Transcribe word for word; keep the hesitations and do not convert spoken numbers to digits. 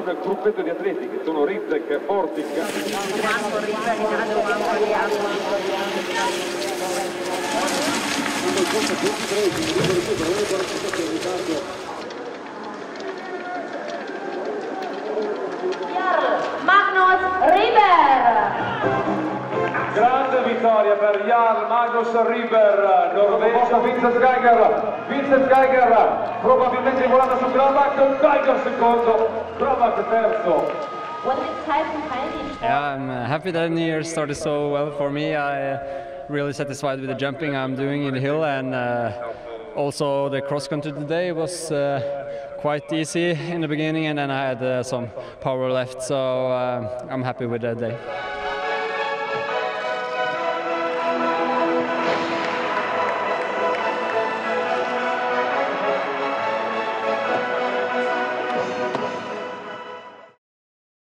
un gruppetto di atleti che sono Riiber, Fortic. Riiber. Grande vittoria per Jarl Magnus Riiber, norvegia. Vincent Geiger, Vincent Geiger probabilmente volando su Grabak, Geiger secondo, Grabak terzo. What is exciting? Yeah, I'm uh, happy that the New Year started so well for me. I'm uh, really satisfied with the jumping I'm doing in the hill, and uh, also the cross country today was uh, quite easy in the beginning, and then I had uh, some power left, so uh, I'm happy with that day.